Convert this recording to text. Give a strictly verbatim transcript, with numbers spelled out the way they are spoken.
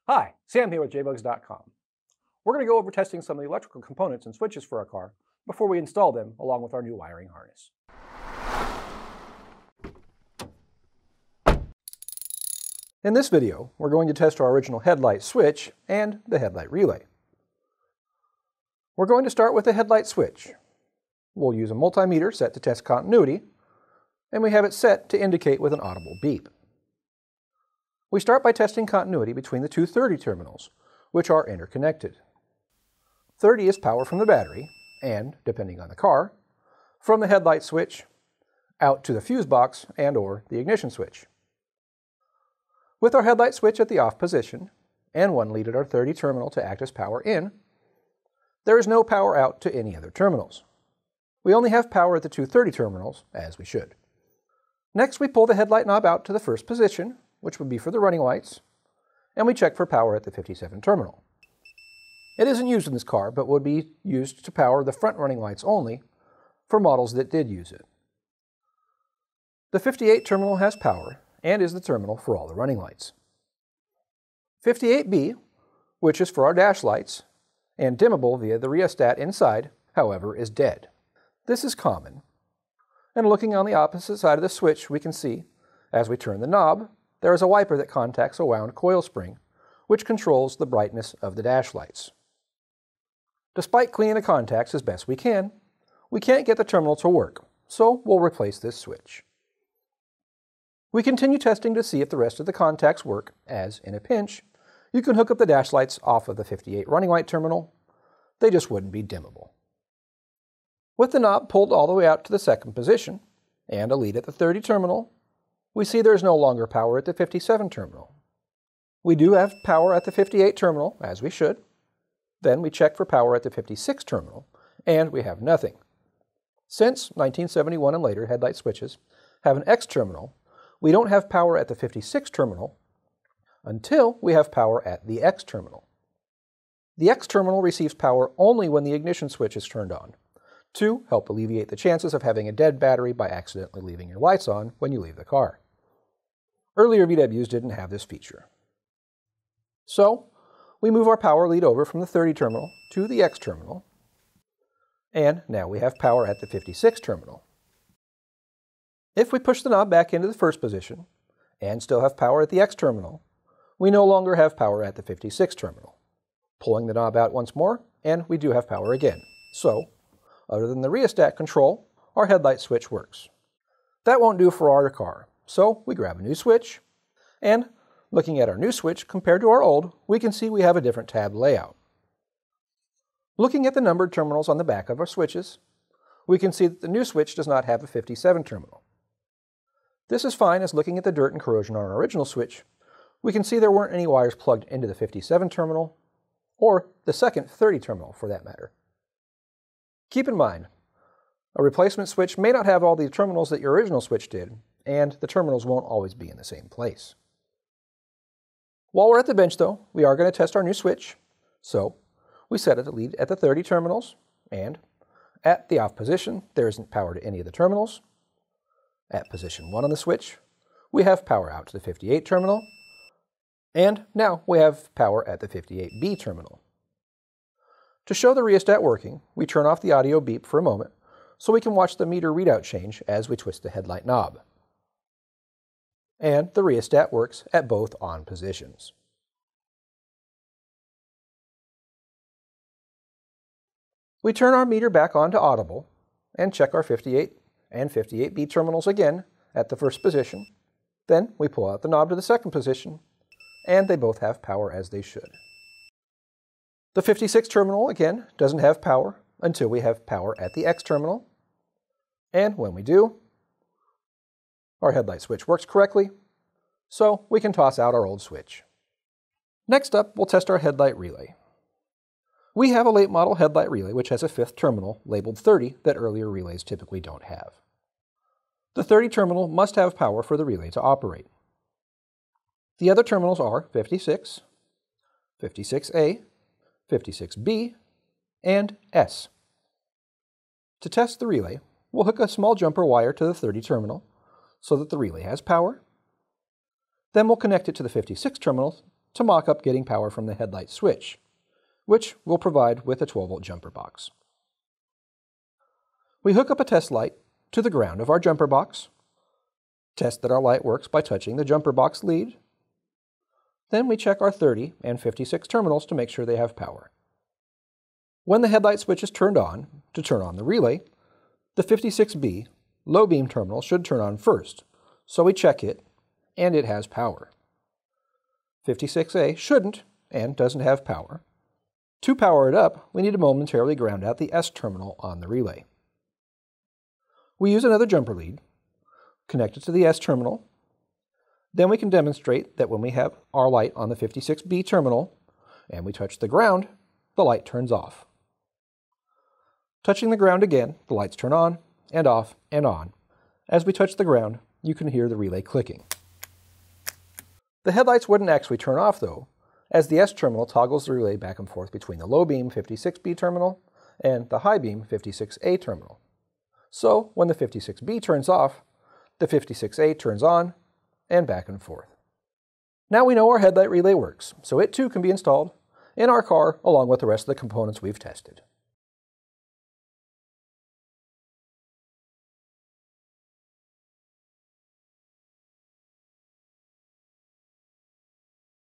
Hi, Sam here with J bugs dot com. We're going to go over testing some of the electrical components and switches for our car before we install them along with our new wiring harness. In this video, we're going to test our original headlight switch and the headlight relay. We're going to start with the headlight switch. We'll use a multimeter set to test continuity, and we have it set to indicate with an audible beep. We start by testing continuity between the two thirty terminals, which are interconnected. thirty is power from the battery, and, depending on the car, from the headlight switch out to the fuse box and or the ignition switch. With our headlight switch at the off position, and one lead at our thirty terminal to act as power in, there is no power out to any other terminals. We only have power at the two thirty terminals, as we should. Next, we pull the headlight knob out to the first position, which would be for the running lights, and we check for power at the fifty-seven terminal. It isn't used in this car, but would be used to power the front running lights only for models that did use it. The fifty-eight terminal has power and is the terminal for all the running lights. fifty-eight B, which is for our dash lights, and dimmable via the rheostat inside, however, is dead. This is common. And looking on the opposite side of the switch, we can see, as we turn the knob, there is a wiper that contacts a wound coil spring, which controls the brightness of the dash lights. Despite cleaning the contacts as best we can, we can't get the terminal to work, so we'll replace this switch. We continue testing to see if the rest of the contacts work, as, in a pinch, you can hook up the dash lights off of the fifty-eight running light terminal. They just wouldn't be dimmable. With the knob pulled all the way out to the second position, and a lead at the thirty terminal, we see there is no longer power at the fifty-seven terminal. We do have power at the fifty-eight terminal, as we should. Then we check for power at the fifty-six terminal, and we have nothing. Since nineteen seventy-one and later headlight switches have an X terminal, we don't have power at the fifty-six terminal until we have power at the X terminal. The X terminal receives power only when the ignition switch is turned on, to help alleviate the chances of having a dead battery by accidentally leaving your lights on when you leave the car. Earlier V Ws didn't have this feature. So, we move our power lead over from the thirty terminal to the X terminal, and now we have power at the fifty-six terminal. If we push the knob back into the first position, and still have power at the X terminal, we no longer have power at the fifty-six terminal. Pulling the knob out once more, and we do have power again. So, other than the rheostat control, our headlight switch works. That won't do for our car, so we grab a new switch, and looking at our new switch compared to our old, we can see we have a different tab layout. Looking at the numbered terminals on the back of our switches, we can see that the new switch does not have a fifty-seven terminal. This is fine, as looking at the dirt and corrosion on our original switch, we can see there weren't any wires plugged into the fifty-seven terminal, or the second thirty terminal for that matter. Keep in mind, a replacement switch may not have all the terminals that your original switch did, and the terminals won't always be in the same place. While we're at the bench though, we are going to test our new switch. So, we set it to lead at the thirty terminals, and at the off position, there isn't power to any of the terminals. At position one on the switch, we have power out to the fifty-eight terminal, and now we have power at the fifty-eight B terminal. To show the rheostat working, we turn off the audio beep for a moment so we can watch the meter readout change as we twist the headlight knob. And the rheostat works at both on positions. We turn our meter back on to audible and check our fifty-eight and fifty-eight B terminals again at the first position. Then we pull out the knob to the second position, and they both have power as they should. The fifty-six terminal, again, doesn't have power until we have power at the X terminal. And when we do, our headlight switch works correctly, so we can toss out our old switch. Next up, we'll test our headlight relay. We have a late model headlight relay which has a fifth terminal labeled thirty that earlier relays typically don't have. The thirty terminal must have power for the relay to operate. The other terminals are fifty-six, fifty-six A, fifty-six B, and S. To test the relay, we'll hook a small jumper wire to the thirty terminal so that the relay has power. Then we'll connect it to the fifty-six terminal to mock up getting power from the headlight switch, which we'll provide with a twelve volt jumper box. We hook up a test light to the ground of our jumper box, test that our light works by touching the jumper box lead. Then we check our thirty and fifty-six terminals to make sure they have power. When the headlight switch is turned on, to turn on the relay, the fifty-six B low beam terminal should turn on first, so we check it, and it has power. fifty-six A shouldn't, and doesn't have power. To power it up, we need to momentarily ground out the S terminal on the relay. We use another jumper lead, connect it to the S terminal. Then we can demonstrate that when we have our light on the fifty-six B terminal, and we touch the ground, the light turns off. Touching the ground again, the lights turn on, and off, and on. As we touch the ground, you can hear the relay clicking. The headlights wouldn't actually turn off though, as the S terminal toggles the relay back and forth between the low beam fifty-six B terminal and the high beam fifty-six A terminal. So when the fifty-six B turns off, the fifty-six A turns on, and back and forth. Now we know our headlight relay works, so it too can be installed in our car along with the rest of the components we've tested.